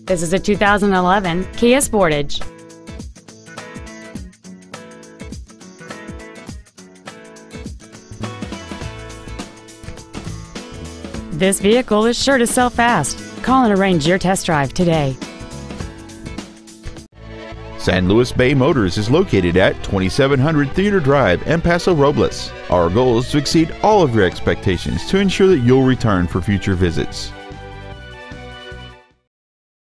This is a 2011 Kia Sportage. This vehicle is sure to sell fast. Call and arrange your test drive today. San Luis Bay Motors is located at 2700 Theater Drive in Paso Robles. Our goal is to exceed all of your expectations to ensure that you'll return for future visits.